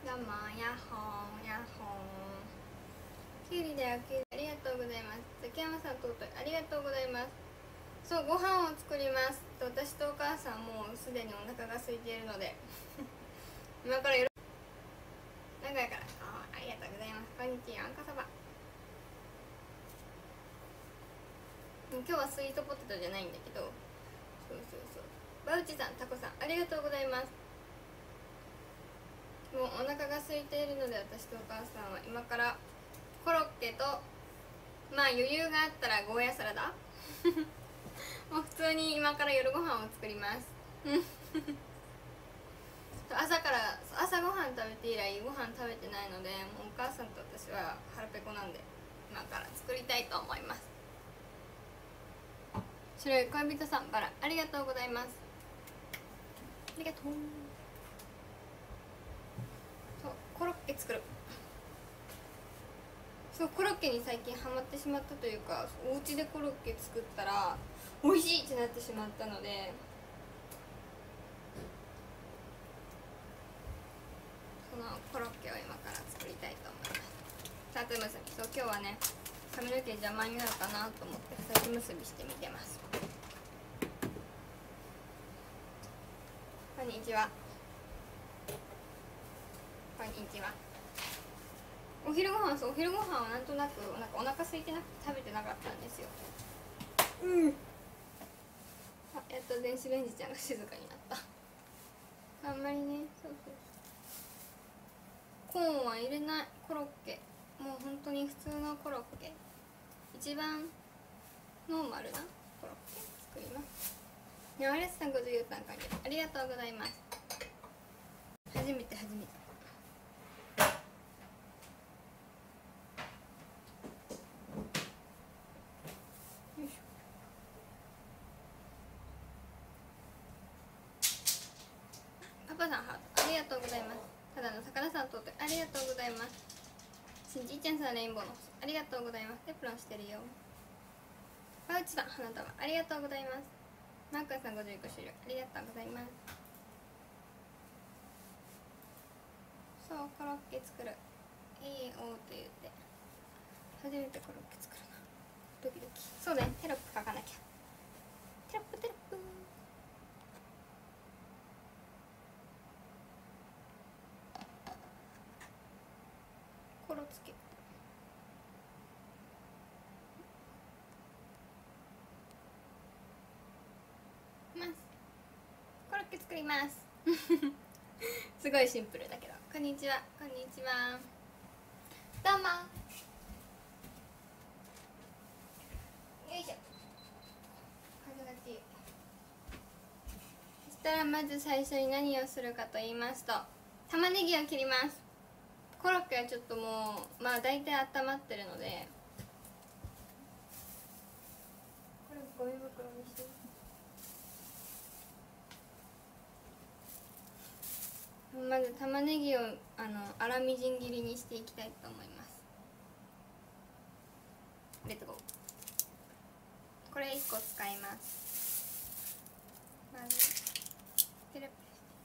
どうもヤッホーヤッホー。きゅうりだよ、きゅうりありがとうございます。崎山さんとうといありがとうございます。そう、ご飯を作ります。私とお母さんもうすでにお腹が空いているので今から長いからありがとうございます。こんにちは、あんこそば。今日はスイートポテトじゃないんだけど、そうバウチさん、タコさんありがとうございます。もうお腹が空いているので、私とお母さんは今からコロッケと、まあ余裕があったらゴーヤサラダもう普通に今から夜ご飯を作ります朝ごはん食べて以来ご飯食べてないので、もうお母さんと私は腹ペコなんで今から作りたいと思います。白い恋人さん、バラありがとうございます。ありがとう。そうコロッケ作る。そうコロッケに最近ハマってしまったというか、お家でコロッケ作ったら美味しいってなってしまったので、そのコロッケを今から作りたいと思います。さつ結び、そう今日はね髪の毛邪魔になるかなと思ってさつ結びしてみてます。こんにちは。こんにちは。お昼ご飯はなんとなくお腹空いてなくて食べてなかったんですよ。やっと電子レンジちゃんが静かになった。あんまりね、コーンは入れない。コロッケもう本当に普通のコロッケ、一番ノーマルなコロッケ作ります。やわれさん54単価にありがとうございます。初めてパパさんハートありがとうございます。ただの魚さんとってありがとうございます。しんちいちゃんさんレインボーのありがとうございます。エプロンしてるよ。パウチさん花束ありがとうございます。マークさん55終了ありがとうございます。そうコロッケ作る。おーと言って初めてコロッケ作るな。ドキドキ。そうね、テロップ書かなきゃ。テロップコロつけますコロッケ作りますすごいシンプルだけど。こんにちは、こんにちは、どうも。よいしょ。風が強い。そしたらまず最初に何をするかと言いますと、玉ねぎを切ります。コロッケはちょっともうまあ大体温まってるので、これゴミ袋にして。まず玉ねぎを粗みじん切りにしていきたいと思います。レッツゴー。これ1個使います。まずテレポ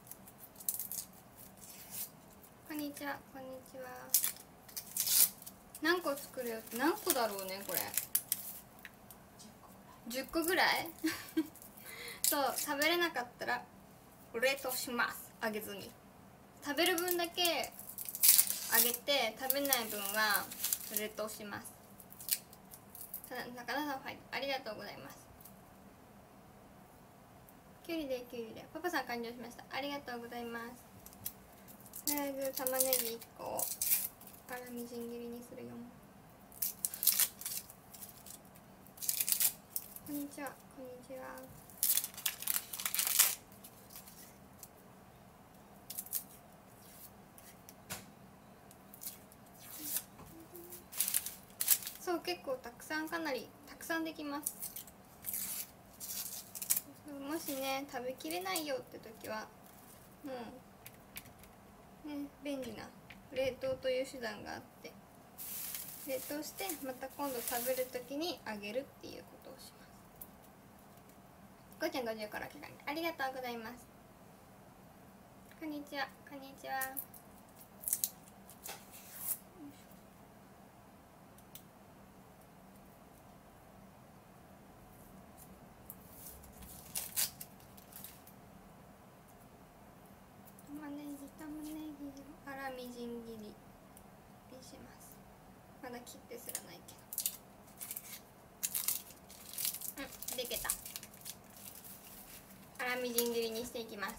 こんにちは、こんにちは。何個作るよって、何個だろうねこれ。10個ぐらいそう食べれなかったら冷凍します。揚げずに食べる分だけ揚げて、食べない分は冷凍します。中田さんはいありがとうございます。きゅうりでパパさん完了しました。ありがとうございます。とりあえず玉ねぎ1個を粗みじん切りにするよ。こんにちは、こんにちは。そう結構かなりたくさんできます。もしね食べきれないよって時はもうね便利な冷凍という手段があって、冷凍してまた今度食べる時にあげるっていうことをします。ごちゃん50から来たね、ありがとうございます。こんにちは、こんにちは。 みじん切りにします。まだ切ってすらないけど、できた。粗みじん切りにしていきます。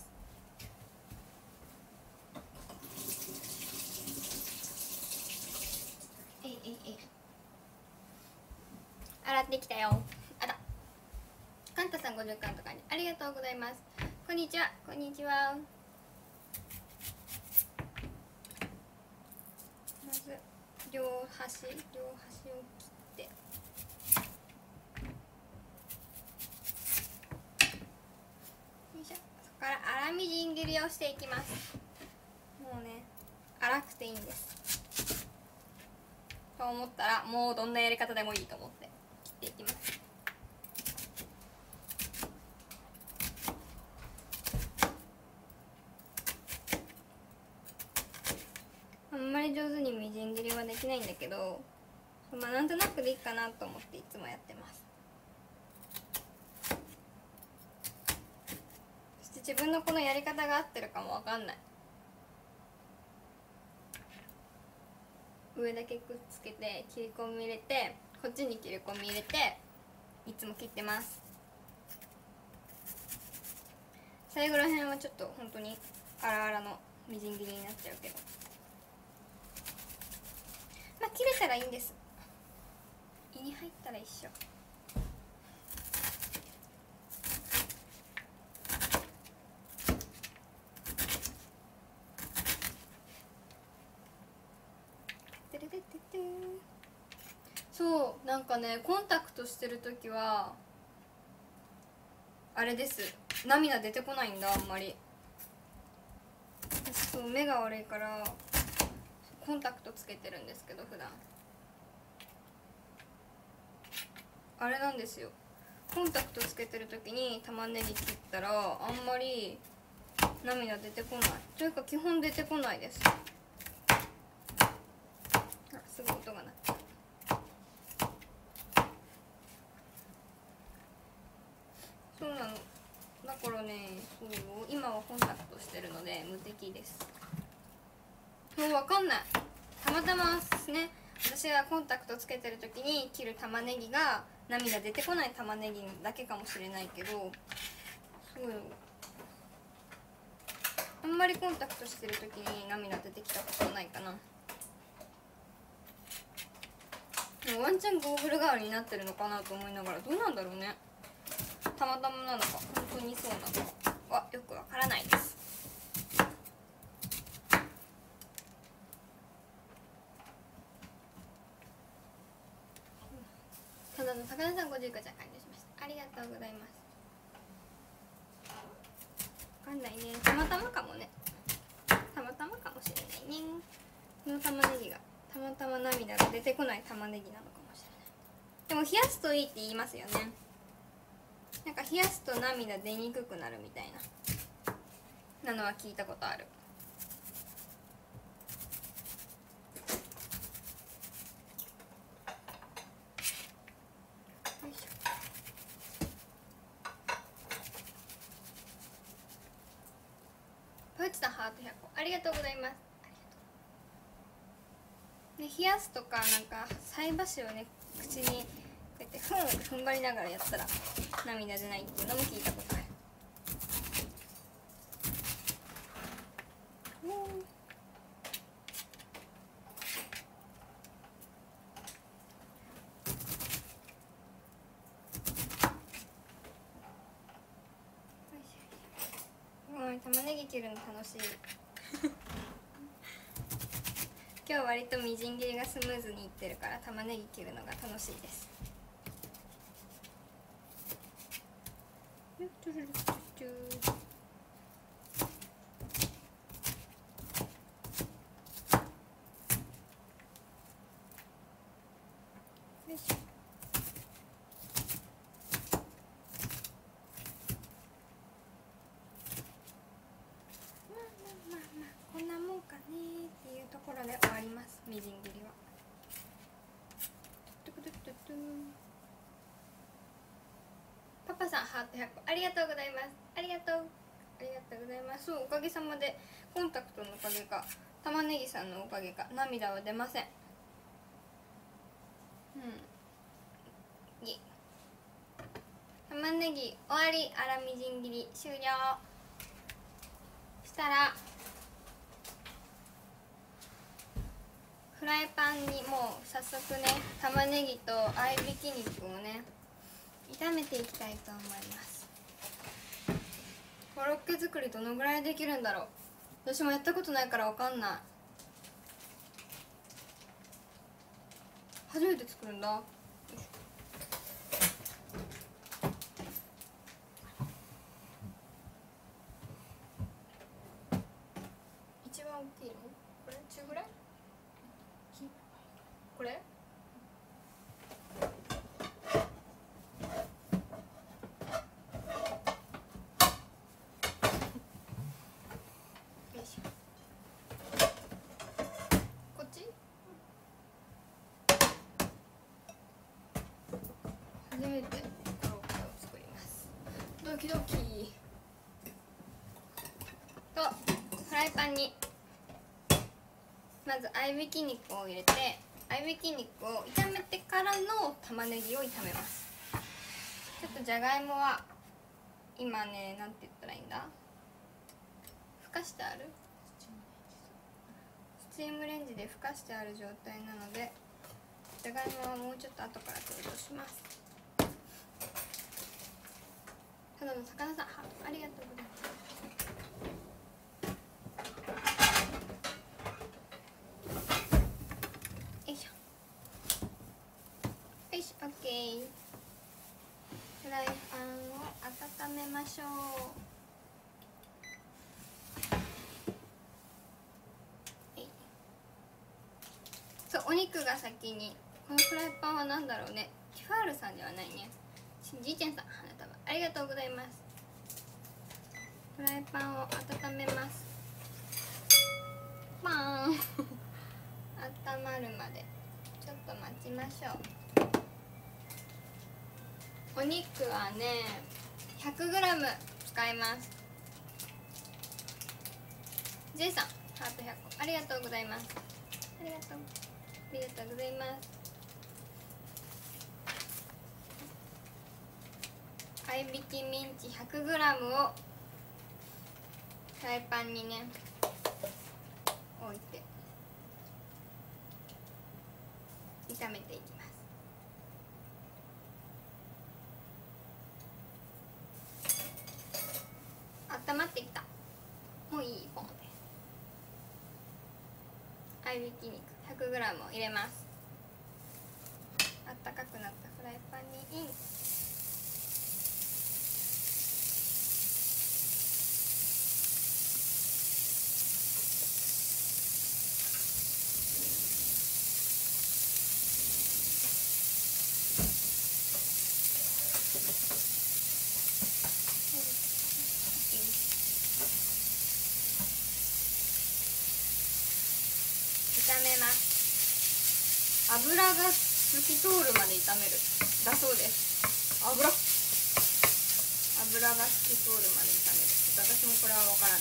洗ってきたよ。あら、カンタさん50巻とかにありがとうございます。こんにちは。こんにちは。まず両端を切って、よいしょ。そこから粗みじん切りをしていきます。もうね、粗くていいんですと思ったら、もうどんなやり方でもいいと思って切っていきます。あんまり上手にみじん切りはできないんだけど、まあなんとなくでいいかなと思っていつもやってます。そして自分のこのやり方が合ってるかもわかんない。上だけくっつけて切り込み入れて、こっちに切り込み入れていつも切ってます。最後らへんはちょっと本当に粗々のみじん切りになっちゃうけど、まあ切れたらいいんです。胃に入ったら一緒。そう、なんかね、コンタクトしてる時はあれです、涙出てこないんだ、あんまり。私そう目が悪いからコンタクトつけてるんですけど、普段あれなんですよ、コンタクトつけてる時に玉ねぎ切ったらあんまり涙出てこないというか、基本出てこないです。あ、すごい音が鳴った。そうなのだからね、そう今はコンタクトしてるので無敵です。もう分かんない、たまたまね、私がコンタクトつけてる時に切る玉ねぎが涙出てこない玉ねぎだけかもしれないけど、すごいあんまりコンタクトしてる時に涙出てきたことないかな。ワンチャンゴーグル代わりになってるのかなと思いながら、どうなんだろうね、たまたまなのか本当にそうなのかはよくわからないです。ただの高田さん50個じゃ完了しました。ありがとうございます。わかんないね、たまたまかもね、たまたまかもしれないね。この玉ねぎがたまたま涙が出てこない玉ねぎなのかもしれない。でも冷やすといいって言いますよね。なんか冷やすと涙出にくくなるみたいなのは聞いたことある。よいしょ。パウチさんハート100個ありがとうございます。ね、冷やすとかなんか菜箸をね口にこうやって踏ん張りながらやったら涙出ないっていうのも聞いたことある。玉ねぎ切るの楽しい今日割とみじん切りがスムーズにいってるから玉ねぎ切るのが楽しいです。よいしょ。こんなもんかねっていうところで終わります、みじん切りは。パパさんハート100個ありがとうございます。ありがとうありがとうとうございます。そう、おかげさまでコンタクトのおかげか玉ねぎさんのおかげか涙は出ません。玉ねぎ終わり、粗みじん切り終了したら、フライパンにもう早速ね玉ねぎと合いびき肉をね炒めていきたいと思います。コロッケ作りどのぐらいできるんだろう。私もやったことないからわかんない。初めて作るんだ。一番大きいのこれ？中ぐらい？これ？こっち？初めてコロッケを作ります。ドキドキ。とフライパンにまず合いびき肉を入れて、合いびき肉を炒めてからの玉ねぎを炒めます。ちょっとじゃがいもは今ね、なんて言ったらいいんだ、ふかしてある、スチームレンジでふかしてある状態なので、じゃがいもはもうちょっと後から登場します。ただの魚さん、ありがとうございます。よいしょよし、オッケー。フライパンを温めましょう。そう、お肉が先に。このフライパンは何だろうね。ティファールさんではないね。じいちゃんさん、花束ありがとうございます。フライパンを温めます。パーン温まるまでちょっと待ちましょう。お肉はね 100g 使います。 J さんハート100個ありがとうございます。ありがとうございます。合いびきミンチ 100g をフライパンにね置いて炒めていきます。温まってきた。もういいポンです。合いびき肉 100g を入れます。あったかくなったフライパンにイン。炒めます。油が透き通るまで炒めるだそうです。油が透き通るまで炒める。ちょっと私もこれはわからない。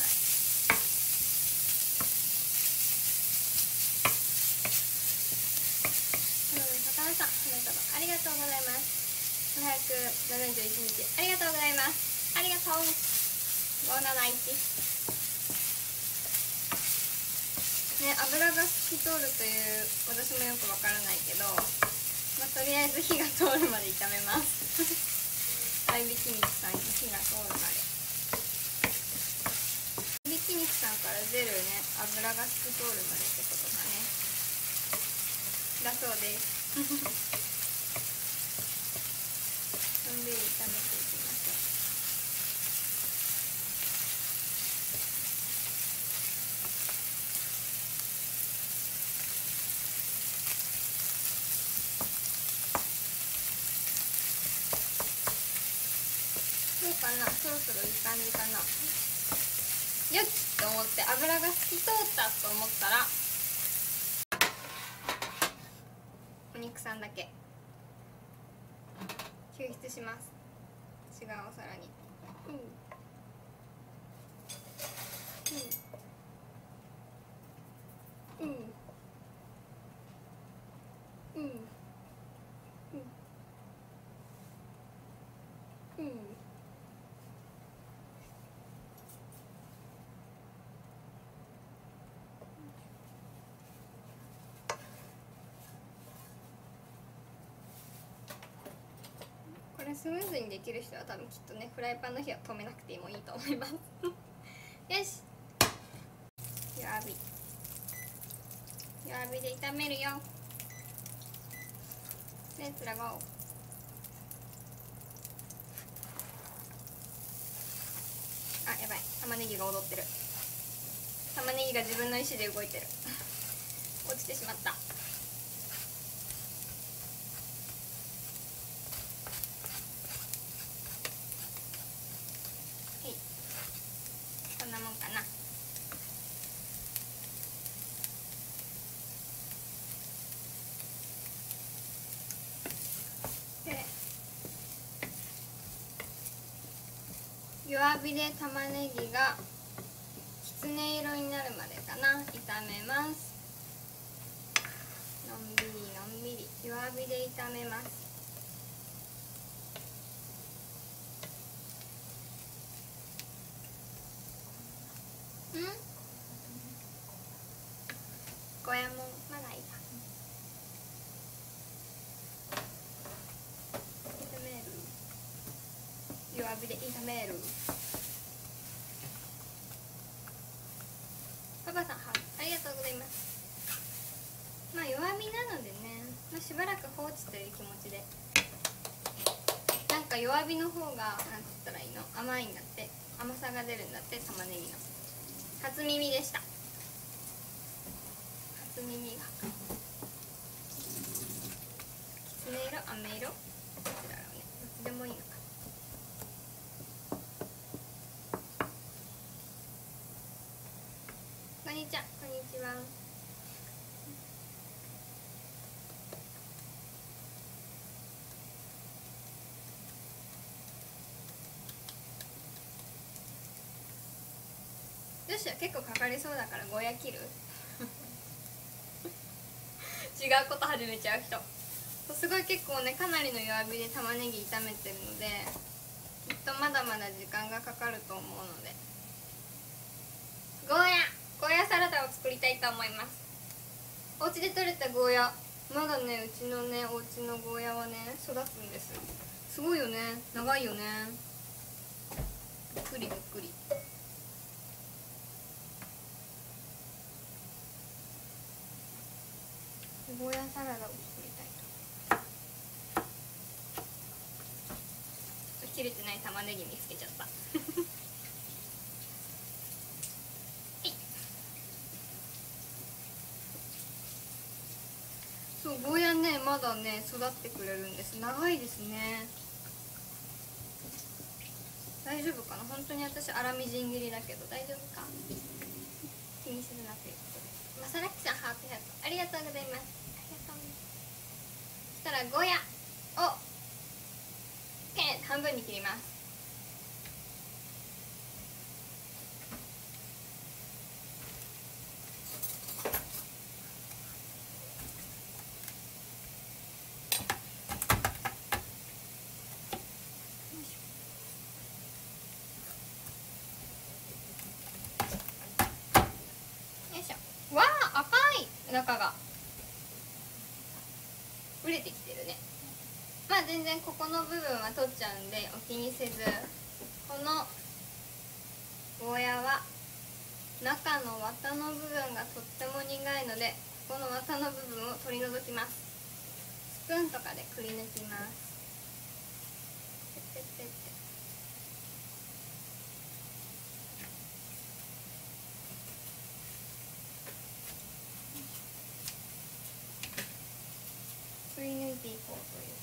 魚さん、ありがとうございます。571日ありがとうございます。ありがとう。571ね、油が透き通るという私もよくわからないけど、とりあえず火が通るまで炒めます合いびき肉さんに火が通るまで。合いびき肉さんから出るね油が透き通るまでってことだねだそうですのんびり炒めていきましょう。どうかな、そろそろいい感じかな。よっと思って油が透き通ったと思ったらお肉さんだけ救出します。違うお皿に、 うんうんうんうんこれスムーズにできる人は多分きっとねフライパンの火は止めなくてもいいと思いますよし、弱火で炒めるよ。レッツラゴー。あ、やばい、玉ねぎが踊ってる。玉ねぎが自分の意思で動いてる落ちてしまった。こんなもんかな。で弱火で玉ねぎがきつね色になるまでかな炒めます。のんびりのんびり弱火で炒めます。ゴーヤもまだいいか。炒める。弱火で炒める。パパさん、ありがとうございます。まあ弱火なのでね、しばらく放置という気持ちで。なんか弱火の方がなんつったらいいの、甘いんだって、甘さが出るんだって。玉ねぎの初耳でした。初耳がきつね色、飴色、どっちだろうね。どっちでもいいのか。こんにちは。こんにちは。よし、結構かかりそうだからゴーヤ切る違うこと始めちゃう人。すごい結構ね、かなりの弱火で玉ねぎ炒めてるので、きっとまだまだ時間がかかると思うので、ゴーヤサラダを作りたいと思います。お家で採れたゴーヤ、まだね、うちのね、お家のゴーヤはね、育つんです。すごいよね、長いよね。びっくりびっくり。ゴーヤサラダを作りたいと。切れてない玉ねぎ見つけちゃったそう、ゴーヤね、まだね、育ってくれるんです。長いですね。大丈夫かな。本当に私粗みじん切りだけど大丈夫か。気にするなということで。まさらきさんハート100ありがとうございます。ありがとう。そしたらゴーヤを半分に切ります。わあ、赤い中が熟れてきてるね。まあ全然ここの部分は取っちゃうんでお気にせず、このゴーヤは中の綿の部分がとっても苦いので、ここの綿の部分を取り除きます。スプーンとかでくり抜きます。ペッペッペッペッ。くり抜いていこうという。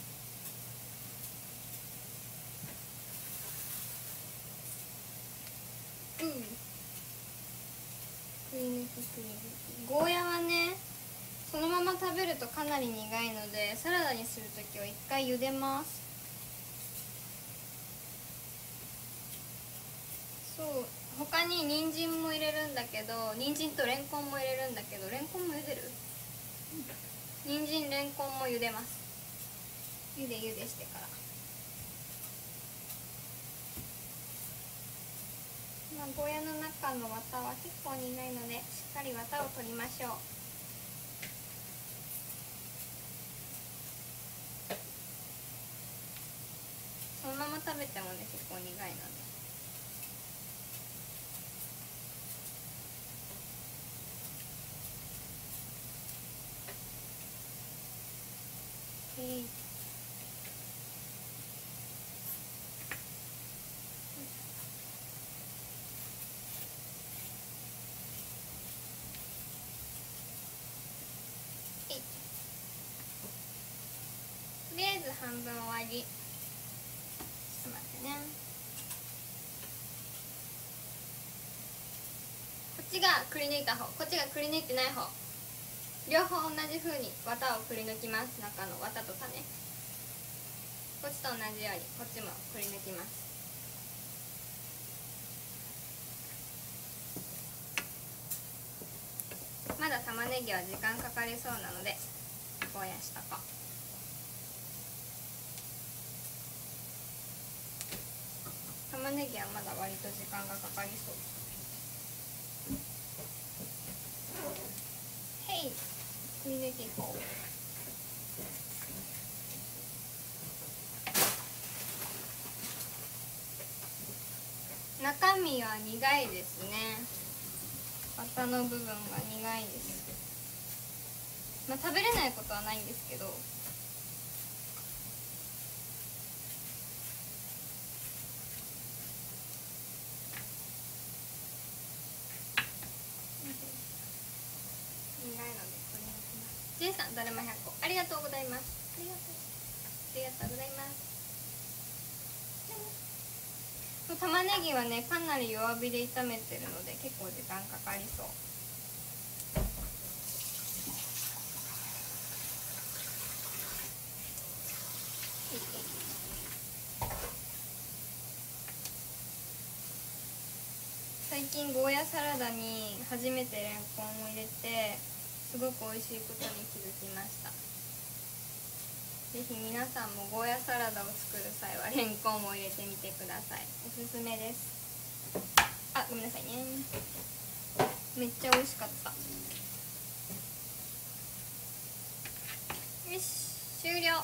くり抜きくり抜き。ゴーヤはね、そのまま食べるとかなり苦いので、サラダにするときは一回茹でます。そう、 他に人参も入れるんだけど、人参とレンコンも入れるんだけど、レンコンも茹でる？人参レンコンも茹でます。茹でしてから、ゴーヤの中の綿は結構苦いので、しっかり綿を取りましょう。そのまま食べてもね、結構苦いので。とりあえず半分終わり。ちょっと待ってね。こっちがくり抜いた方、こっちがくり抜いてない方、両方同じ風に綿をくり抜きます。中の綿と種、こっちと同じようにこっちもくり抜きます。まだ玉ねぎは時間かかりそうなのでゴーヤしとこう。玉ねぎはまだ割と時間がかかりそう。へい、くり抜いていこう。中身は苦いですね。綿の部分が苦いです。まあ食べれないことはないんですけど、苦いのでこれにします。J さん、だるま100個ありがとうございます。ありがとうございます。玉ねぎはね、かなり弱火で炒めてるので結構時間かかりそう。最近ゴーヤサラダに初めてレンコンを入れてすごく美味しいことに気づきました。ぜひ皆さんもゴーヤサラダを作る際はレンコンを入れてみてください。おすすめです。あ、ごめんなさいね。めっちゃ美味しかった。よし、終了。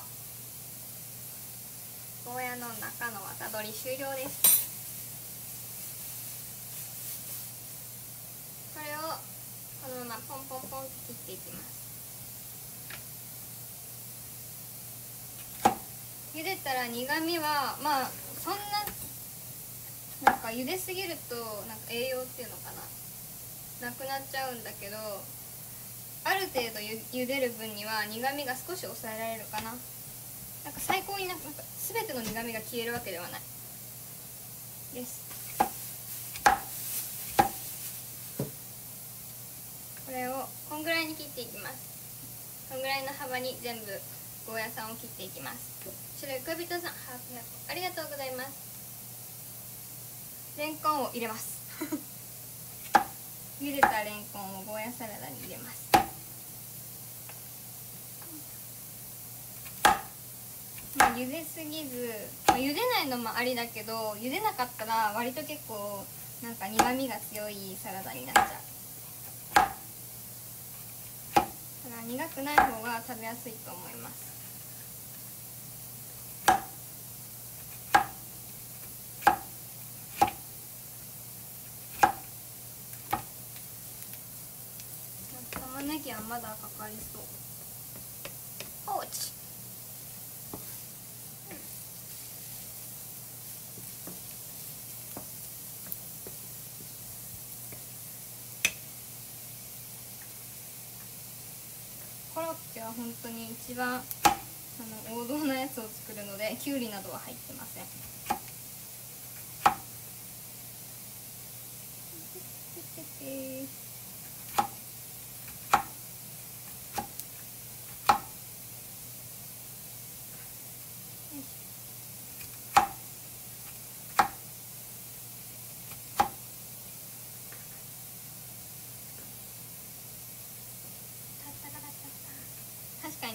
ゴーヤの中の綿取り終了です。これをこのままポンポンポンと切っていきます。茹でたら苦味はまあそんなんか茹ですぎるとなんか栄養っていうのかな、なくなっちゃうんだけど、ある程度茹でる分には苦味が少し抑えられるかな。なんか最高になんか全ての苦味が消えるわけではないです。これをこんぐらいに切っていきます。こんぐらいの幅に全部ゴーヤさんを切っていきます。白い恋人さん、ハート100個ありがとうございます。レンコンを入れます茹でたレンコンをゴーヤサラダに入れます。まあ、茹ですぎず、まあ、茹でないのもありだけど、茹でなかったら割と結構なんか苦味が強いサラダになっちゃう。だから苦くない方が食べやすいと思います。玉ねぎはまだかかりそう。放置。コロッケは本当に一番王道なやつを作るので、きゅうりなどは入ってません。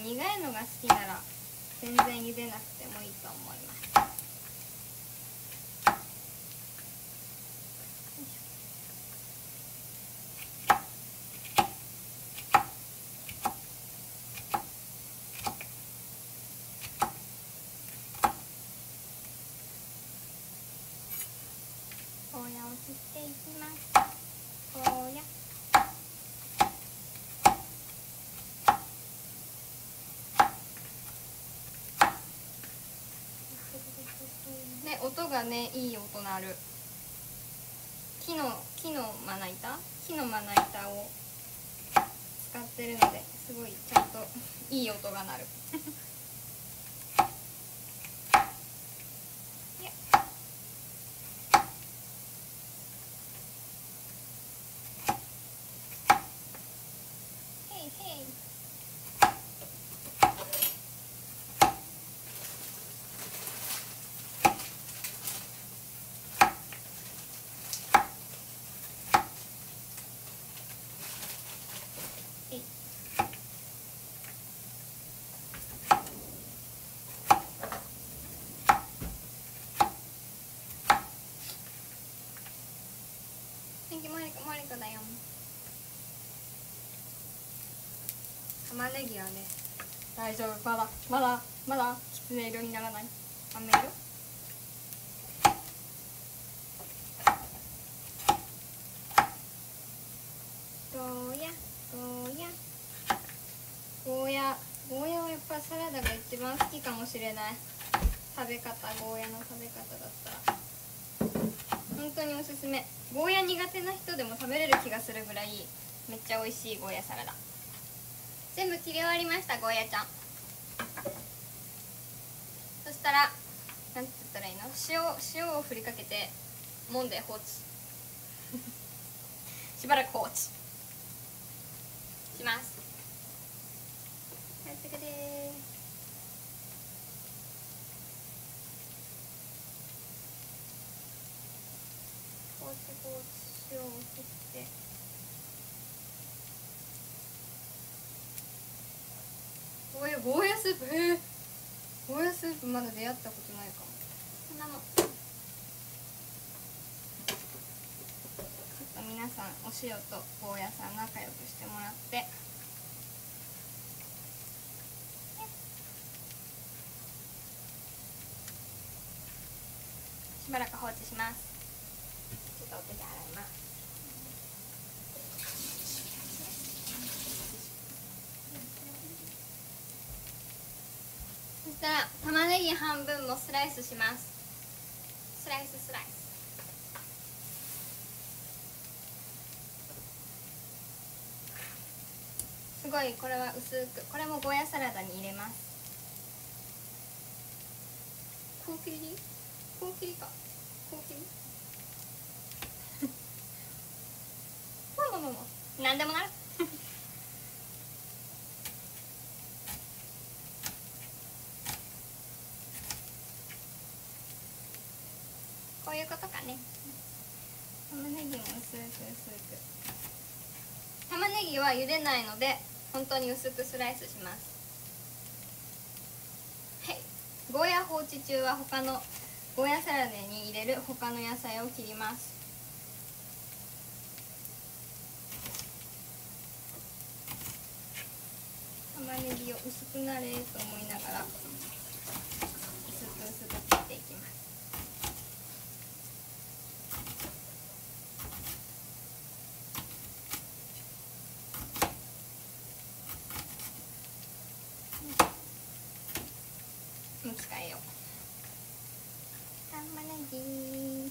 苦いのが好きなら全然茹でなくてもいいと思います。ゴーヤを切っていきます。ゴーヤで、音がね、いい音鳴る。木のまな板を使ってるので、すごいちゃんといい音が鳴る。へいへい。モリコだよ。玉ねぎはね、大丈夫。まだきつね色にならない。飴色。ゴーヤはやっぱサラダが一番好きかもしれない。ゴーヤの食べ方だったら本当におすすめ。ゴーヤ苦手な人でも食べれる気がするぐらいめっちゃ美味しいゴーヤサラダ。全部切り終わりました。ゴーヤちゃん。そしたらなんて言ったらいいの、塩を振りかけて揉んで放置しばらく放置します。やってくれー。塩を振ってゴーヤスープ、ゴーヤスープまだ出会ったことないかも。こんなのちょっと皆さんお塩とゴーヤさん仲良くしてもらって、しばらく放置します。ちょっとお手で洗います。そしたら玉ねぎ半分もスライスします。スライスすごい、これは薄く、これもゴーヤサラダに入れます。こう切りか、こう切りなんでもなるこういうことかね。玉ねぎも薄く玉ねぎは茹でないので本当に薄くスライスします。はい、ゴーヤ放置中は他のゴーヤサラダに入れる他の野菜を切ります。玉ねぎを薄くなれと思いながら薄く切っていきます。向き変えよう。玉ねぎ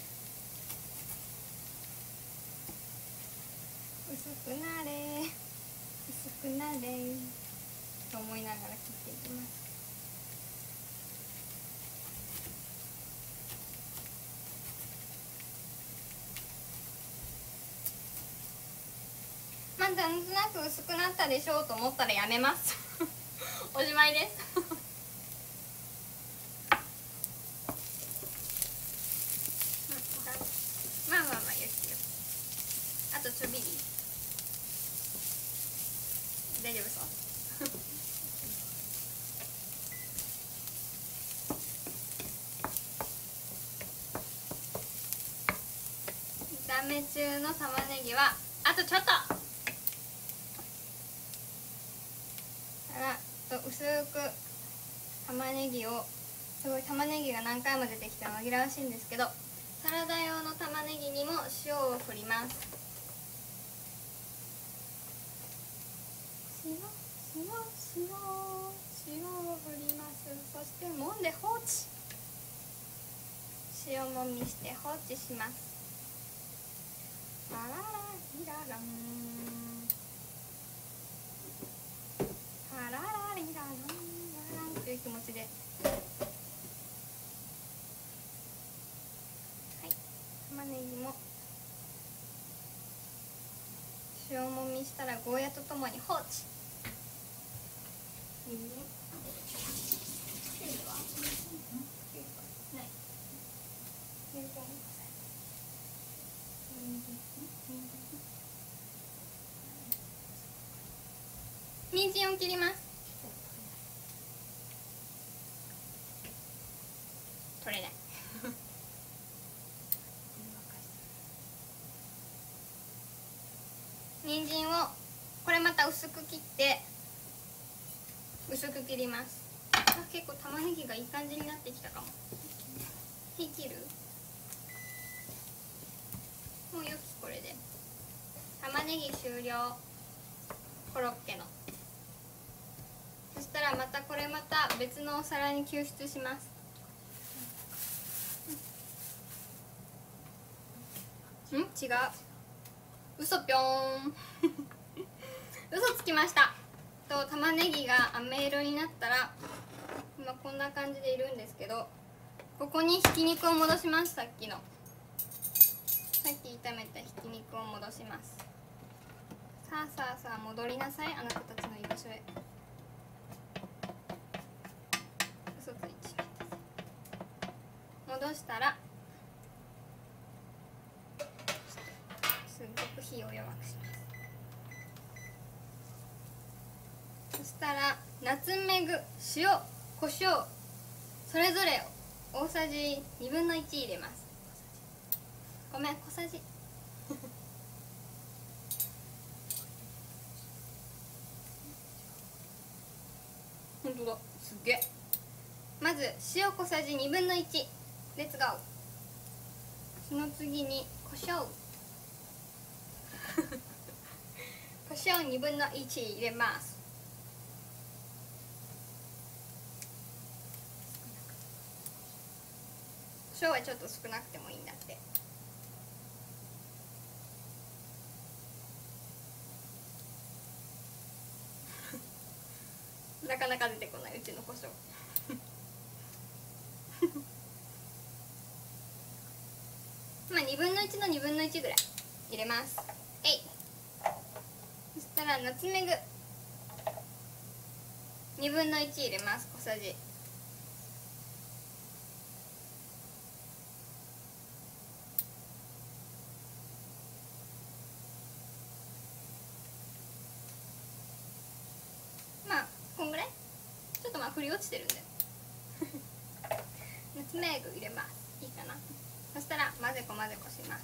薄くなれ。 薄くなれと思いながら切っていきます。まあなんとなく薄くなったでしょうと思ったらやめますおしまいですまあまあまあよしよし、あとちょびり大丈夫そう炒め中の玉ねぎはあとちょっと薄く玉ねぎを、すごい玉ねぎが何回も出てきて紛らわしいんですけど、サラダ用の玉ねぎにも塩を振ります。塩を振ります。そして揉んで放置、塩もみして放置します。ラララリララン、ラララリラランラランという気持ちで、はい、玉ねぎも塩もみしたらゴーヤとともに放置。人参を切ります。取れない人参をこれまた薄く切って薄く切ります。あ、結構玉ねぎがいい感じになってきたかも。火切る？もうよき、これで玉ねぎ終了。コロッケの、そしたらまたこれまた別のお皿に救出します。違う、嘘ぴょーん嘘つきました。玉ねぎが飴色になったら今こんな感じでいるんですけど、ここにひき肉を戻します。さっき炒めたひき肉を戻します。さあ戻りなさい、あなたたちの居場所へ。嘘ついてしまった。戻したらすっごく火を弱くします。そしたらナツメグ、塩、胡椒それぞれ大さじ1/2入れます。ごめん、小さじ本当だ、すっげえ。まず塩小さじ1/2、レッツゴー。その次に胡椒胡椒1/2入れます。胡椒はちょっと少なくてもいいんだってなかなか出てこないうちの胡椒まあ1/2の1/2ぐらい入れます。そしたらナツメグ1/2入れます。小さじ。まあこんぐらい、ちょっとまあ振り落ちてるんでナツメグ入れます。いいかな。そしたら混ぜこします。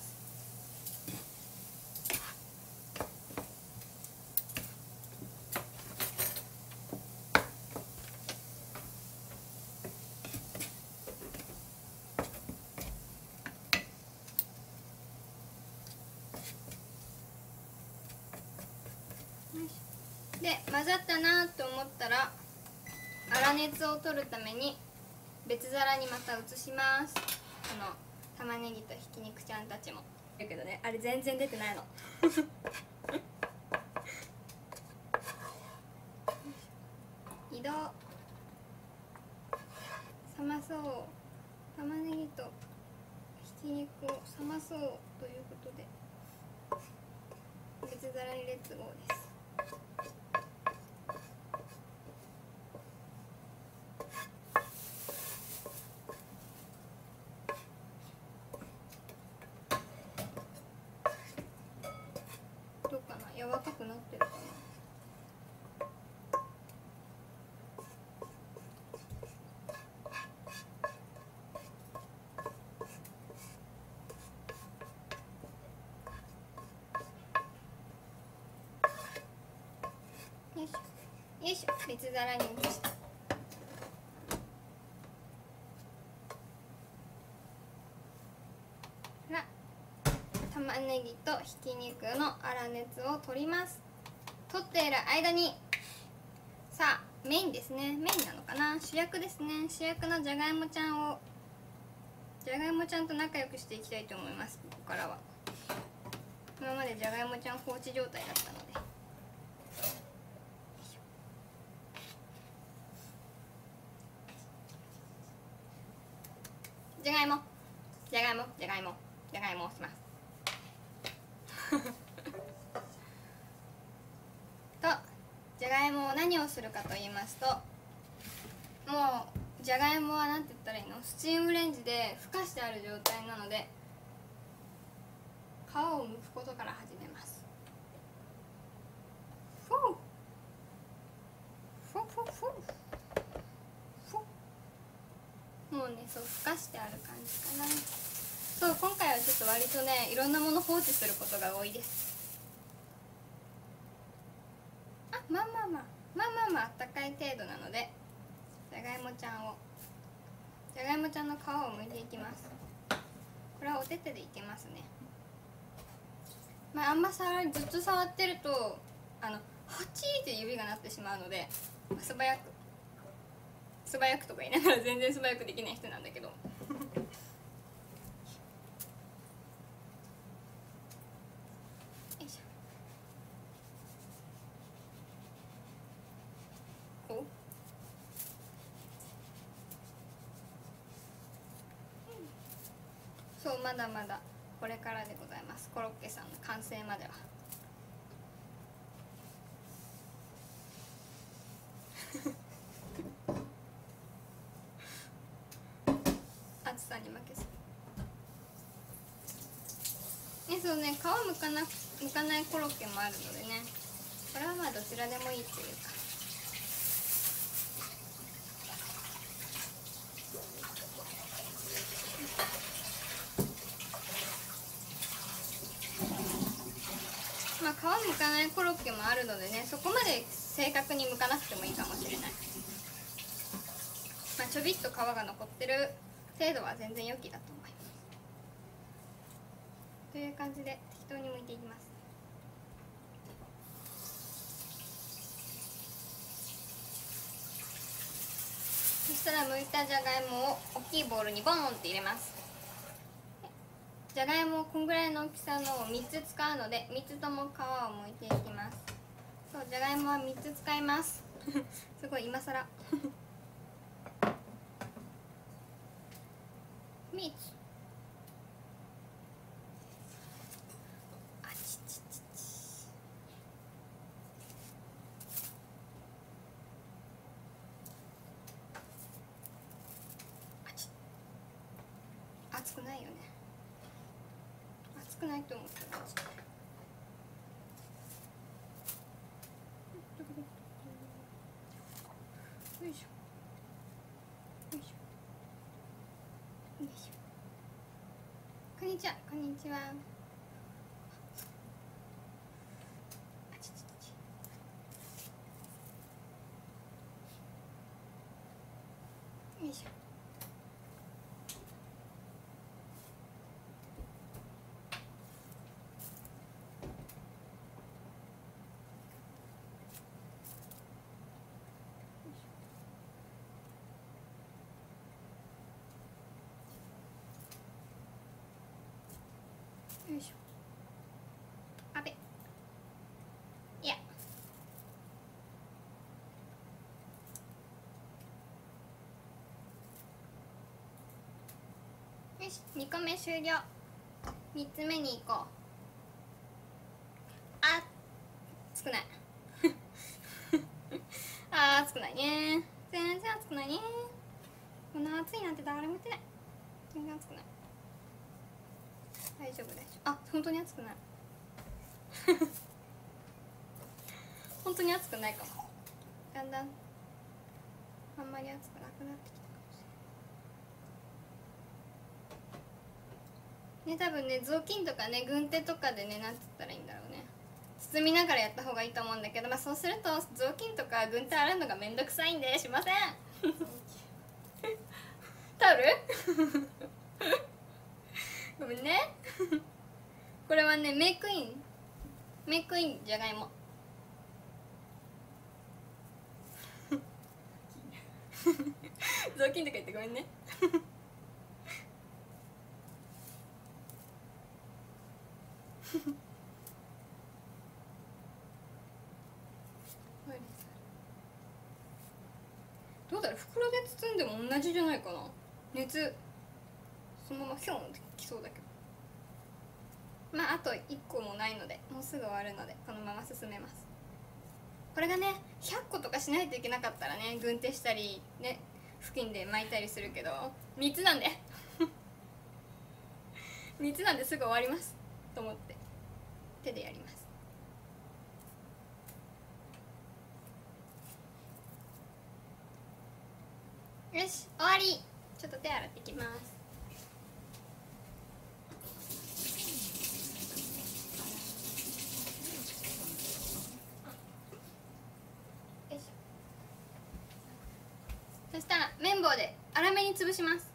で混ざったなと思ったら粗熱を取るために別皿にまた移します。この玉ねぎとひき肉ちゃんたちもだけどね、あれ全然出てないのそう玉ねぎとひき肉を冷まそうということで別皿にレッツゴーです。どうかな、柔らかくなってるかな。よいしょよいしょ、別皿に移した。ら玉ねぎとひき肉の粗熱を取ります。取っている間にさあメインですね。メインなのかな、主役ですね。主役のじゃがいもちゃんをじゃがいもちゃんと仲良くしていきたいと思います。ここからは今までじゃがいもちゃん放置状態だったので、じゃがいもじゃがいもじゃがいもじゃがいもをしますと、じゃがいもを何をするかと言いますと、もうじゃがいもは何て言ったらいいの、スチームレンジでふかしてある状態なので皮を剥くことから始めます。フォーフォフォフォフォ、もうね、そうふかしてある感じかな。そう、今回はちょっと割とね、いろんなもの放置することが多いです。まああったかい程度なので、じゃがいもちゃんの皮を剥いていきます。これはお手手でいけますね。あんまずっと触ってるとはちーって指が鳴ってしまうので、素早くとか言いながら全然素早くできない人なんだけどそう、まだまだこれからでございます。コロッケさんの完成までは暑さに負けずそうね、皮むかないコロッケもあるのでね、これはまあどちらでもいいっていうか。皮むかないコロッケもあるのでね、そこまで正確にむかなくてもいいかもしれない。ちょびっと皮が残ってる程度は全然良きだと思います。という感じで適当にむいていきます。そしたらむいたじゃがいもを大きいボウルにボーンって入れます。じゃがいもをこんぐらいの大きさのを3つ使うので、3つとも皮をむいていきます。そう、じゃがいもは3つ使いますすごい今更3つ。熱くないよね。熱くないと思ったらよいしょよいしょよいしょ。こんにちは、こんにちは。よいしょ。よいしょ。あべ。いや。 よし、2個目終了。3つ目に行こう。あ、少ないあー、熱くないね。全然熱くないね。こんな熱いなんて誰も言ってない。全然熱くない。大丈夫大丈夫。あ、本当に熱くない本当に熱くないかも。だんだんあんまり熱くなくなってきたかもしれないね。多分ね、雑巾とかね、軍手とかでね、なんつったらいいんだろうね、包みながらやった方がいいと思うんだけど、まあそうすると雑巾とか軍手洗うのがめんどくさいんでしませんタオルごめんねこれはね、メイクインじゃがいも雑巾とか言ってごめんねどうだろう、袋で包んでも同じじゃないかな。熱そのままヒョンってきそうだけど、まああと1個もないので、もうすぐ終わるのでこのまま進めます。これがね、100個とかしないといけなかったらね、軍手したりね、布巾で巻いたりするけど、3つなんで3つなんですぐ終わりますと思って手でやります。よし、終わり。ちょっと手洗ってきます。よいしょ。そしたら綿棒で粗めに潰します。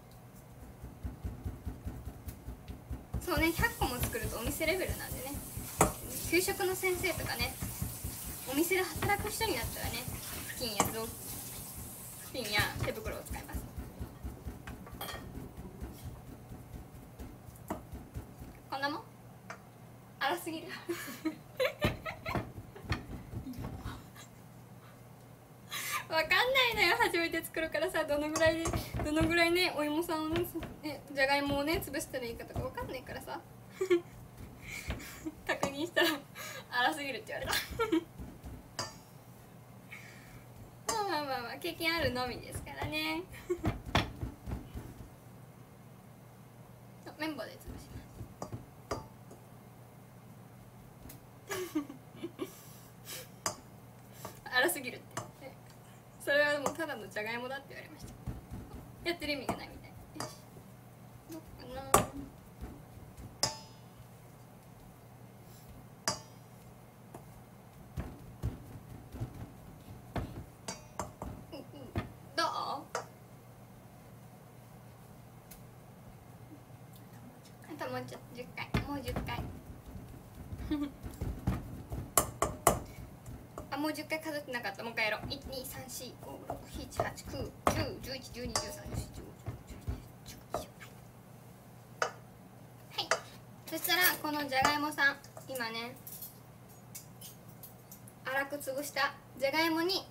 そうね、100個も作るとお店レベルなんでね、給食の先生とかね、お店で働く人になったらね、布巾や手袋を使います。こんなもん粗すぎるわかんないのよ、初めて作るからさ、どのぐらいね、お芋さんをね、じゃがいもをね潰したらいいかとかわかんないからさ確認したら粗すぎるって言われたまあ経験あるのみですからね綿棒で潰します粗すぎるって、それはもうただのじゃがいもだって言われました。やってる意味がないみたい。よし、どうかな。どう？あともうちょっと10回、もう10回あ、もう10回数えてなかった。もう一回やろう。1234567891011121314151617181920はい、そしたらこのじゃがいもさん、今ね粗く潰したじゃがいもに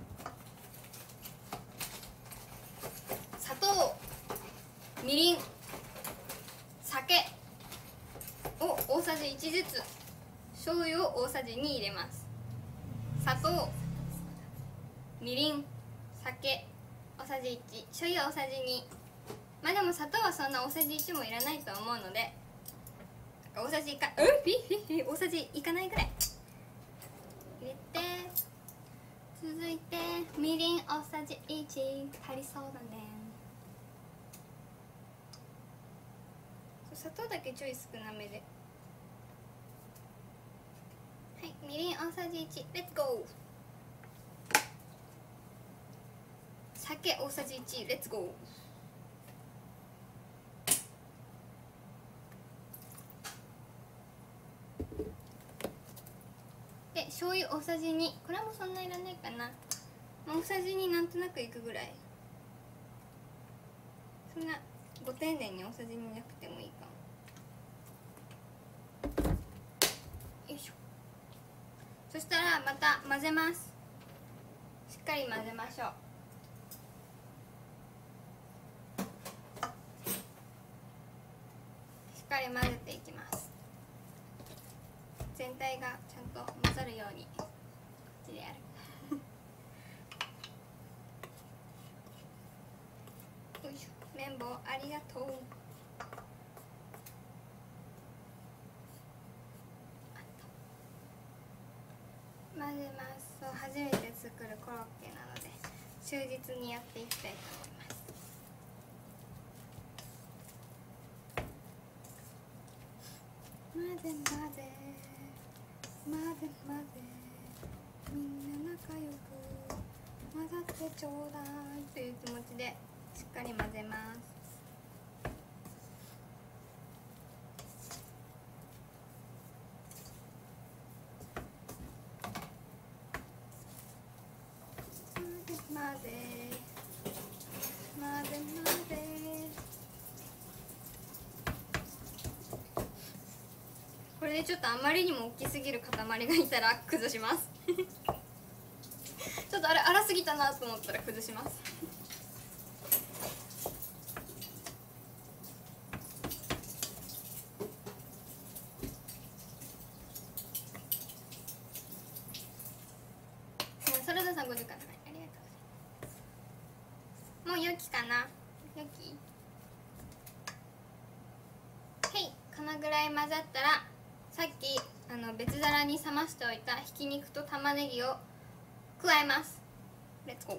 砂糖、みりん、酒を大さじ1ずつ、醤油を大さじ2入れます。砂糖、みりん、酒大さじ1、醤油大さじ2。まあでも砂糖はそんな大さじ1もいらないと思うので、大さじいか大さじいかないぐらい入れて、続いてみりん大さじ1、足りそうだね。砂糖だけちょい少なめで。はい、みりん大さじ1、レッツゴー。酒大さじ1、レッツゴー。で、醤油大さじ2、これもそんないらないかな。大さじ2なんとなくいくぐらい。そんなご丁寧に大さじ2なくてもいいかも。よいしょ。そしたらまた混ぜます。しっかり混ぜましょう。 り混ぜていきます。全体がちゃんと混ざるようにこっちでやるよいしょ。綿棒ありがとう。混ぜます。そう、初めて作るコロッケなので忠実にやっていきたいと思います。混ぜ混ぜ混ぜ混ぜ、みんな仲良く混ざってちょうだいという気持ちでしっかり混ぜます。混ぜ混ぜ混ぜ。これでちょっとあまりにも大きすぎる塊がいたら崩しますちょっとあれ粗すぎたなと思ったら崩します。サラダさん50回ありがとうございます。もう良きかな。良き。へい、このぐらい混ざったらさっき別皿に冷ましておいたひき肉と玉ねぎを加えます。レッツゴー。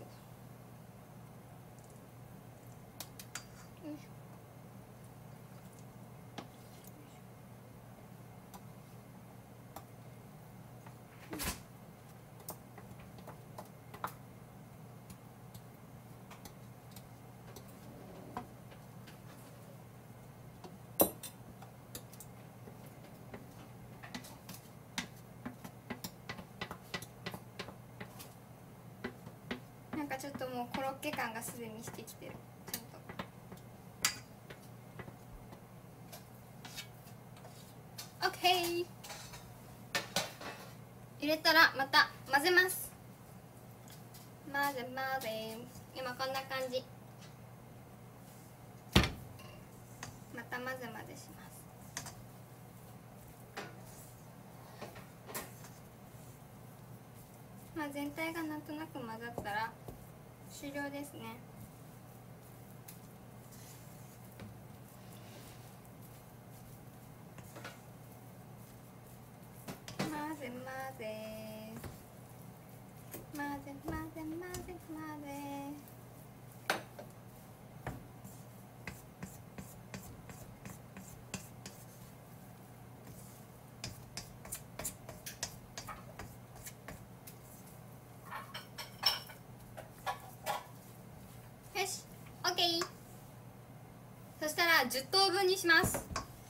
なんかちょっともうコロッケ感がすでにしてきてる。ちゃんと OK。 入れたらまた混ぜます。混ぜ混ぜ。今こんな感じ。また混ぜ混ぜします。まあ全体がなんとなく混ざったら終了ですね。混ぜ混ぜ混ぜ混ぜ混ぜ混ぜ。よし OK。 そしたら10等分にします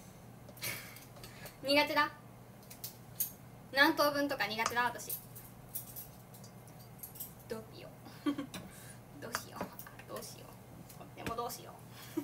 苦手だ。何等分とか苦手だ私。どうしようどうしようどうしよう。でもどうしよう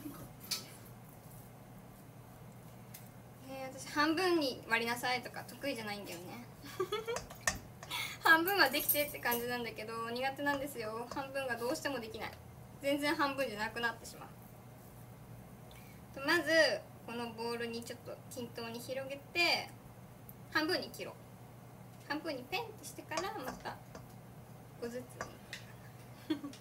私半分に割りなさいとか得意じゃないんだよね半分はできてって感じなんだけど苦手なんですよ。半分がどうしてもできない。全然半分じゃなくなってしまう。まずこのボウルにちょっと均等に広げて半分に切ろう。半分にペンってしてからまた5ずつにこ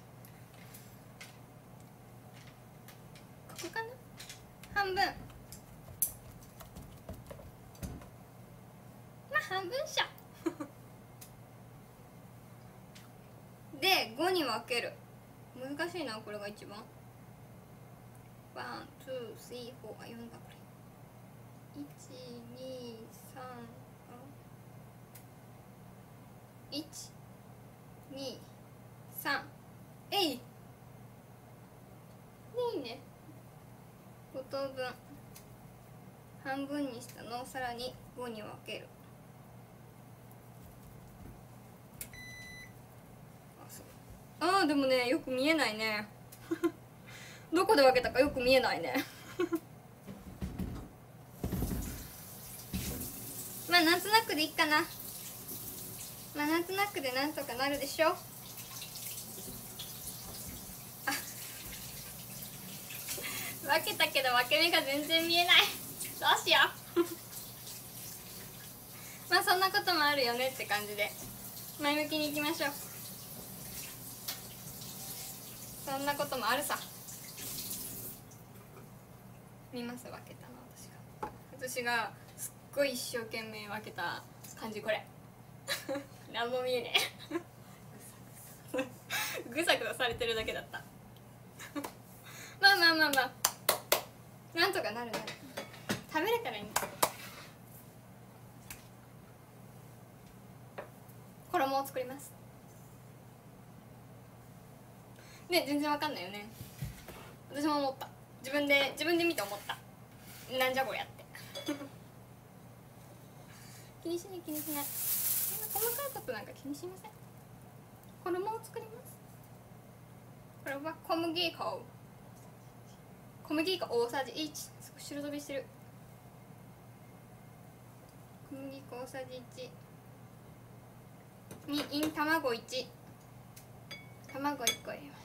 こかな。半分、まあ半分しょで5に分ける。難しいなこれが一番。ワン、ツー、スリー、フォー、あ、4だこれ。1、2、3、1、2、3、えい。いいね。5等分半分にしたのをさらに5に分ける。あーでもねよく見えないねどこで分けたかよく見えないねまあなんとなくでいいかな。まあなんとなくでなんとかなるでしょ。あ分けたけど分け目が全然見えないどうしようまあそんなこともあるよねって感じで前向きにいきましょう。そんなこともあるさ。見ます、分けたの私がすっごい一生懸命分けた感じ、これ何も見えねえぐさぐさされてるだけだったまあまあまあまあなんとかなる。食べれたらいいんだ。衣を作りますね。全然わかんないよね。私も思った。自分で見て思った。なんじゃこりゃって気にしない気にしない。そんな細かいことなんか気にしません。衣を作ります。これは小麦粉大さじ1。すごい白飛びしてる。小麦粉大さじ1に卵1。卵1個入れます。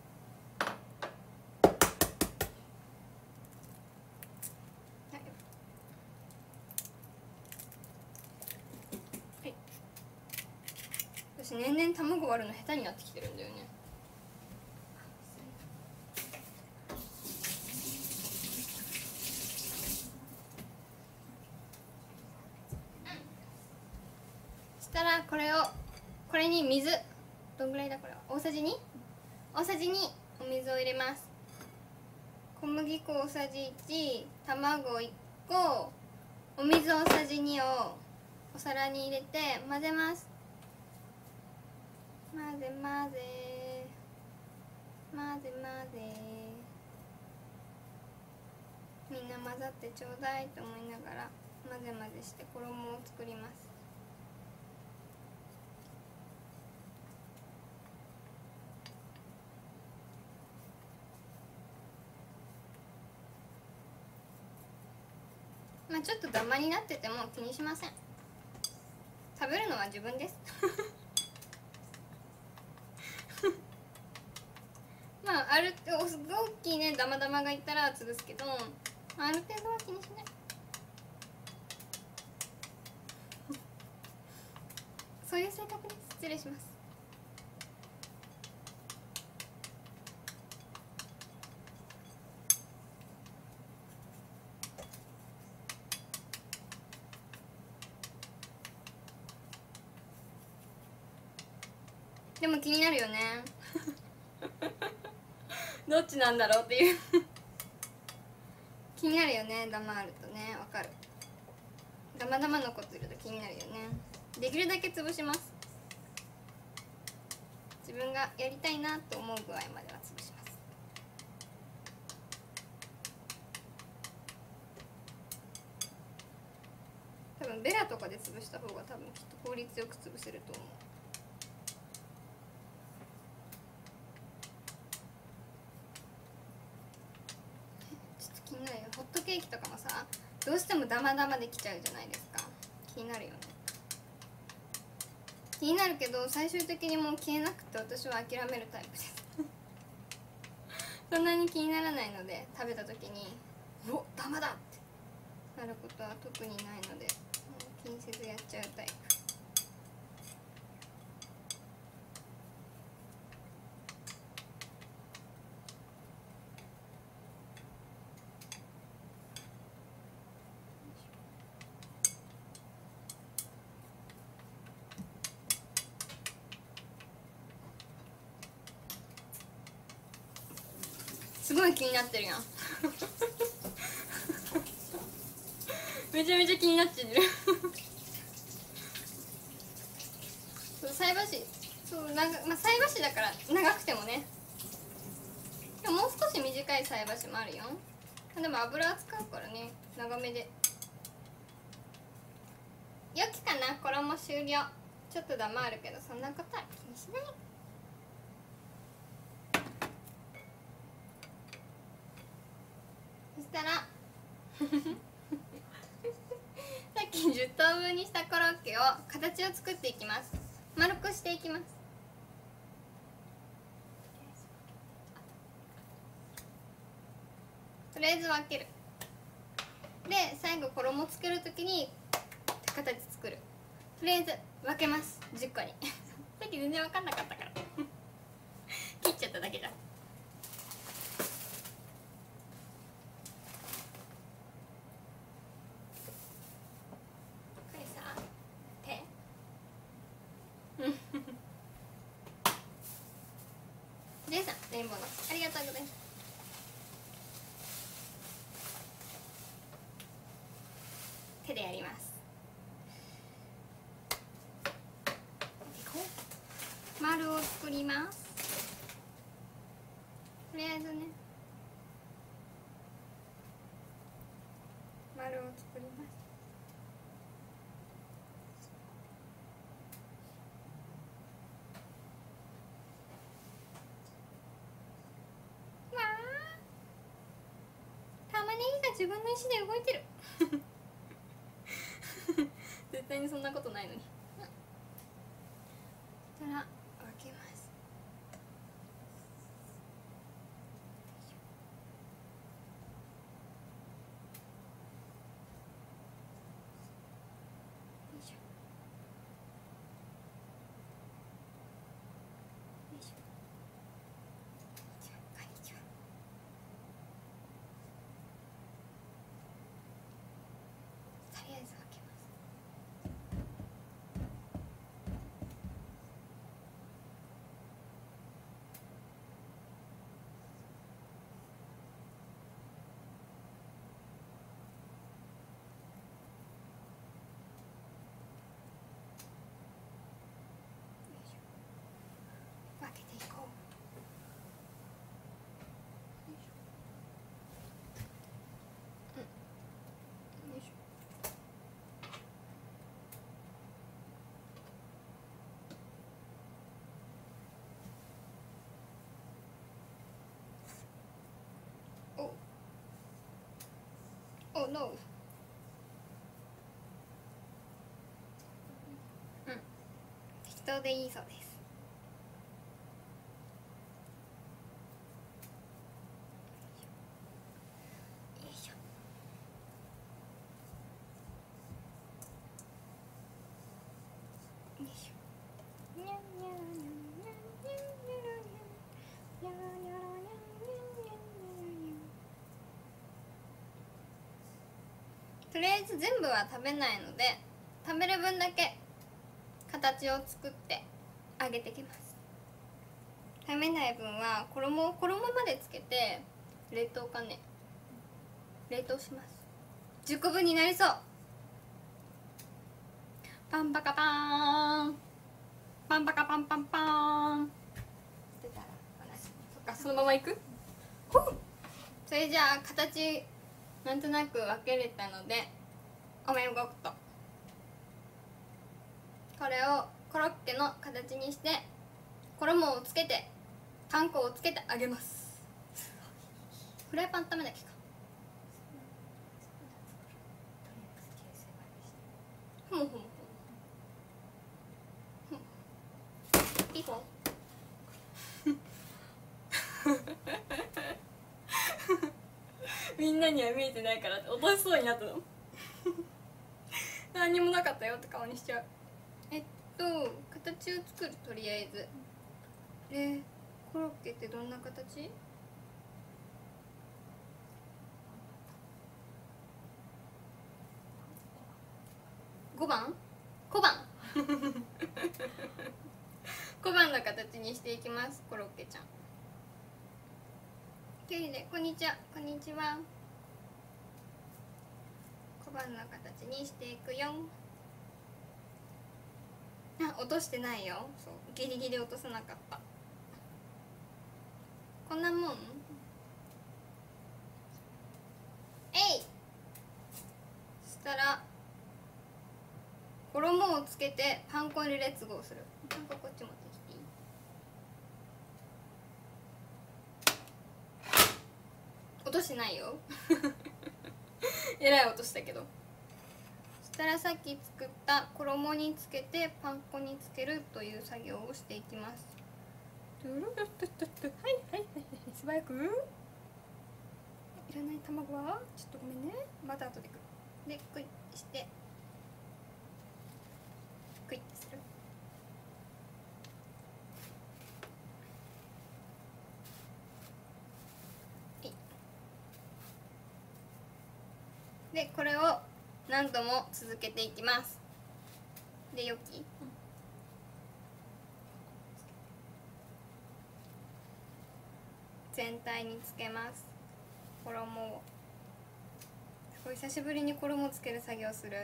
私年々卵割るの下手になってきてるんだよね。そしたらこれに水どんぐらいだこれは。大さじ 2？ 大さじ2お水を入れます。小麦粉大さじ1、卵1個、お水大さじ2をお皿に入れて混ぜます。混ぜ混ぜ混ぜ混ぜ。みんな混ざってちょうだいと思いながら混ぜ混ぜして衣を作ります。まあちょっとダマになってても気にしません。食べるのは自分ですまああるすごい大きいねダマダマがいったら潰すけど、ある程度は気にしないそういう性格です。失礼します。でも気になるよねどっちなんだろうっていう気になるよね。ダマあるとね。わかる。ダマダマ残ってると気になるよね。できるだけ潰します。自分がやりたいなと思う具合までは潰します。多分ベラとかで潰した方が多分きっと効率よく潰せると思う。気になるよ。ホットケーキとかもさどうしてもダマダマできちゃうじゃないですか。気になるよね。気になるけど最終的にもう消えなくて私は諦めるタイプですそんなに気にならないので、食べた時にうおダマだってなることは特にないので気にせずやっちゃうタイプ。すごい気になってるやんめちゃめちゃ気になっちゃってる菜箸そうまあ、菜箸だから長くてもね。でももう少し短い菜箸もあるよ。でも油使うからね長めで。よきかな。衣終了。ちょっとダマあるけどそんなことは気にしない。そしたらさっき10等分にしたコロッケを形を作っていきます。丸くしていきます。とりあえず分ける。 で最後衣つけるときに形作る。とりあえず分けます、10個にさっき全然分かんなかったから切っちゃっただけじゃん。これさ手ジェイさんレインボーのありがとうございます。手でやります。丸を作ります。とりあえずね丸を作ります。わあ、玉ねぎが自分の意思で動いてる絶対にそんなことないのに。そしたら分けます。分けていこう。Oh no。適当でいいそうです。よいしょ。よいしょ。にゃんにゃらにゃんにゃんにゃんにゃんにゃらにゃんにゃんにゃらにゃんにゃんにゃんにゃん。とりあえず全部は食べないので食べる分だけ形を作って揚げてきます。食べない分は衣までつけて冷凍かね冷凍します。10個分になりそう。パンパカパーンパンパカパンパンパーン。捨てたらそっか、そのままいく。それじゃあ形なんとなく分けれたのでおめごとこれをコロッケの形にして衣をつけてパン粉をつけて揚げます。フライパン温めなきゃか。ほもほもほもピコンみんなには見えてないからって落としそうになったの何にもなかったよって顔にしちゃう。形を作る。とりあえずコロッケってどんな形？5番小判小判の形にしていきます。コロッケちゃんきゅうりでこんにちは。こんにちは。小判の形にしていくよ。あ、落としてないよ。そうギリギリ落とさなかった。こんなもん。そしたら衣をつけてパン粉にレッツゴーする。パン粉こっち持ってきていい？落としてないよえらい落としたけど。そしたらさっき作った衣につけてパン粉につけるという作業をしていきます。はいはいはい素早く。いらない卵はちょっとごめんね、また後でくる。 でクイッしてクイッてする。でこれを何度も続けていきます。でよき、全体につけます。衣をすごい久しぶりに衣つける作業する。いや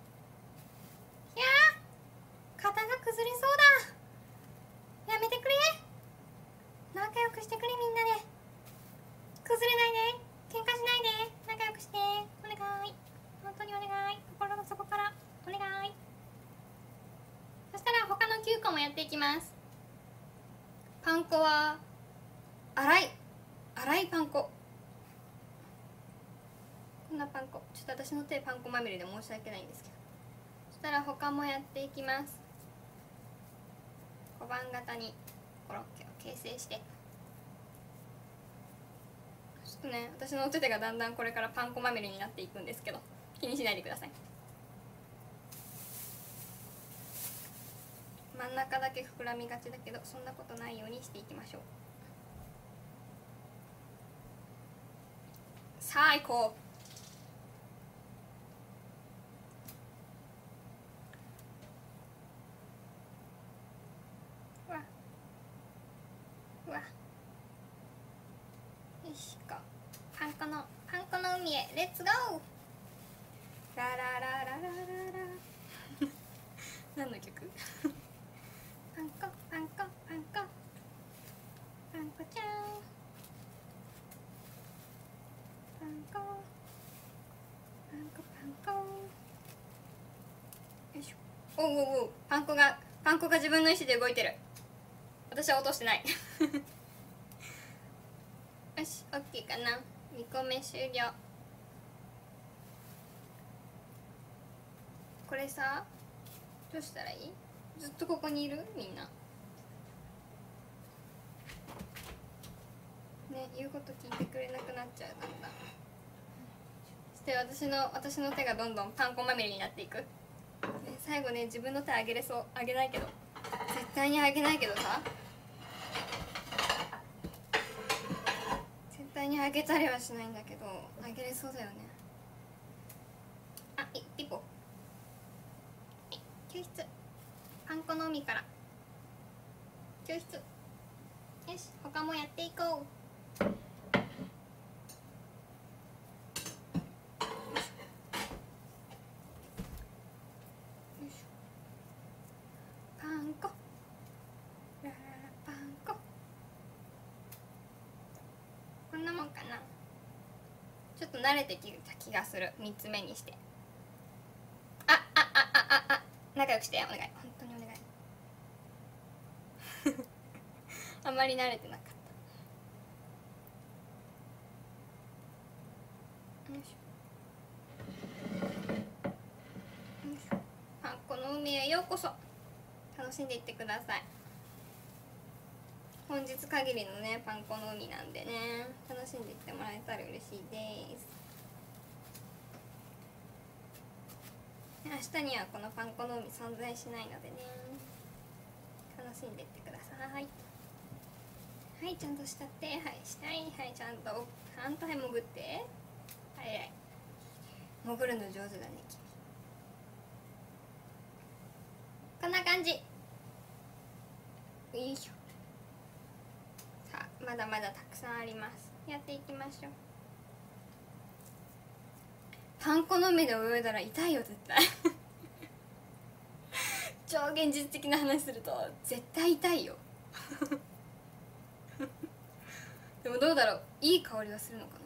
ー型が崩れそうだ。やめてくれ、仲良くしてくれ。みんなで崩れないで、喧嘩しないで、仲良くして、お願い、本当にお願い、心の底からお願い。そしたら他の9個もやっていきます。パン粉は粗いパン粉、こんなパン粉、ちょっと私の手パン粉まみれで申し訳ないんですけど、そしたら他もやっていきます。小判型にコロッケを形成して、ちょっとね私のお手手がだんだんこれからパン粉まみれになっていくんですけど、気にしないでください。真ん中だけ膨らみがちだけど、そんなことないようにしていきましょう。最高。うわうわ、よしこ、パン粉の海へレッツゴー。ラララララララ何の曲パン粉パン粉パン粉パン粉ちゃん、パン粉パン粉パン粉、よいしょ。おうおうおう、パン粉が自分の意思で動いてる。私は落としてないよし、オッケーかな。2個目終了。これさ、どうしたらいい？ずっとここにいる？みんなね、言うこと聞いてくれなくなっちゃう。だんだんそして私の手がどんどんパン粉まみれになっていく、ね、最後ね、自分の手あげれそう。あげないけど、絶対にあげないけどさ、絶対にあげたりはしないんだけど、あげれそうだよね。あ、ピポ、救出、パン粉の海から救出。よし、他もやっていこう。パン粉、ラララパン粉、こんなもんかな。ちょっと慣れてきた気がする。3つ目にして、仲良くしてお願い、本当にお願いあんまり慣れてなかった。よいしょよいしょ。パン粉の海へようこそ。楽しんでいってください。本日限りのねパン粉の海なんでね、楽しんでいってもらえたら嬉しいです。明日にはこのパン粉の海存在しないのでね、楽しんでいってください。はい、ちゃんとしたって、はい、したい、はい、ちゃんと反対潜って、はい、潜るの上手だね君。こんな感じ。よいしょ。さあ、まだまだたくさんあります。やっていきましょう。パン粉の海で泳いだら痛いよ絶対超現実的な話すると絶対痛いよでもどうだろう、いい香りはするのかな。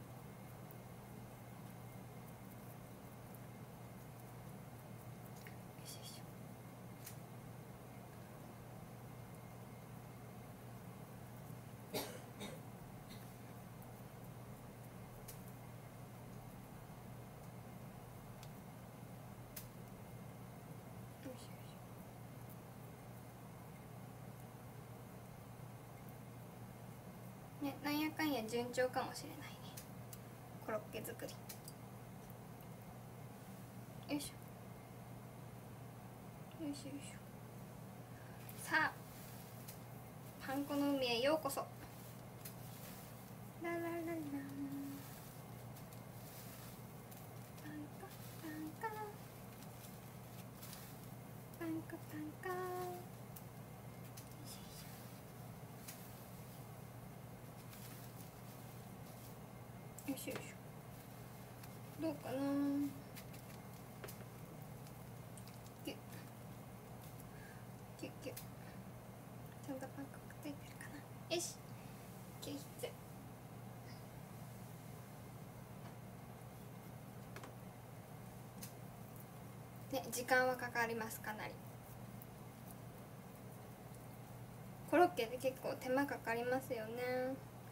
ね、なんやかんや順調かもしれないね、コロッケ作り。 よいしょよいしょよいしょ。さあパン粉の海へようこそ。ララララン、パンカパンカパンカパンカ。よいしょよいしょ。どうかな。キュッキュッキュッ。ちゃんとパン粉くっついてるかな。よし、キュッキュッ。ね、時間はかかります。かなりコロッケって結構手間かかりますよね。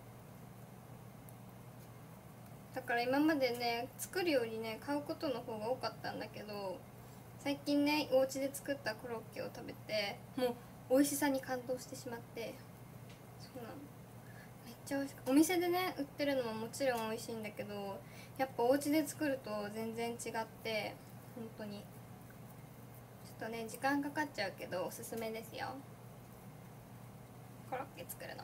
だから今までね作るよりね買うことの方が多かったんだけど、最近ねお家で作ったコロッケを食べてもう美味しさに感動してしまって。そうなの、めっちゃ美味しく、お店でね売ってるのももちろん美味しいんだけど、やっぱお家で作ると全然違って、本当にちょっとね時間かかっちゃうけどおすすめですよ、コロッケ作るの。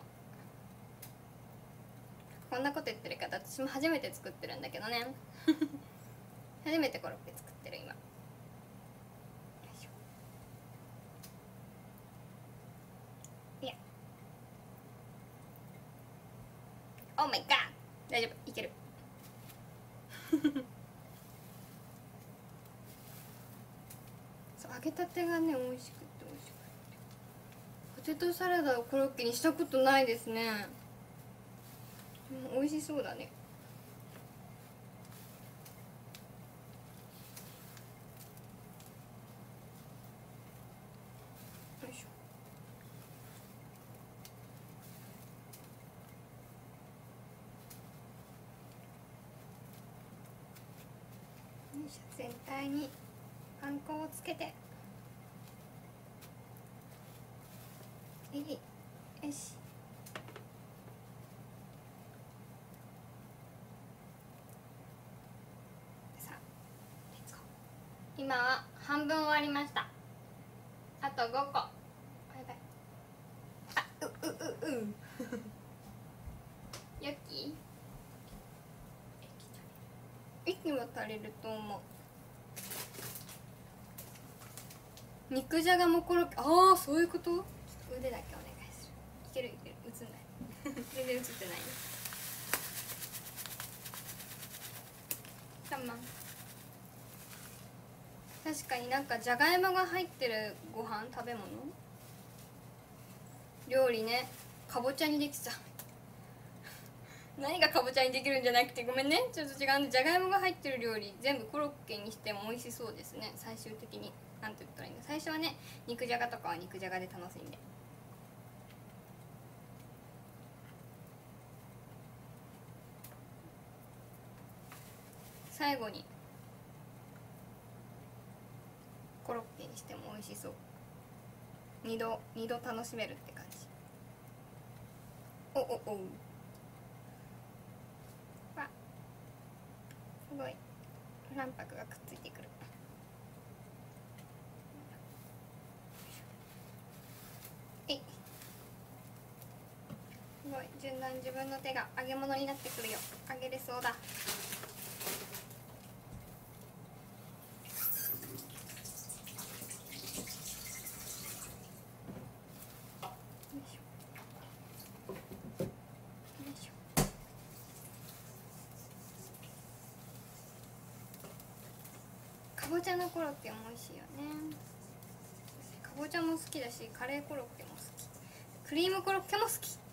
こんなこと言ってるけど私も初めて作ってるんだけどね初めてコロッケ作ってる今。よいしょ。いや、オーマイガー、大丈夫、いけるそう、揚げたてがね美味しくて美味しくて。ポテトサラダをコロッケにしたことないですね。美味しそうだね。よいしょ。よいしょ、全体にパン粉をつけて、よし。今は半分終わりました。あと5個。バイバイ。あ、よき1は足りると思う。肉じゃがもコロッケ、ああそういうこと。ちょっと腕だけお願いする。いけるいける、映んない全然映ってないね。たまん、確かになんかじゃがいもが入ってるご飯、食べ物、料理ね、かぼちゃにできちゃう何がかぼちゃにできるんじゃなくて、ごめんね、ちょっと違うんで、じゃがいもが入ってる料理全部コロッケにしても美味しそうですね。最終的になんて言ったらいいんだ、最初はね肉じゃがとかは肉じゃがで楽しんで、最後にコロッケにしても美味しそう。二度楽しめるって感じ。おわ、すごい卵白がくっついてくる。えい、すごい順番、自分の手が揚げ物になってくるよ。揚げれそうだ。かぼちゃのコロッケも美味しいよね。かぼちゃも好きだし、カレーコロッケも好き、クリームコロッケも好き。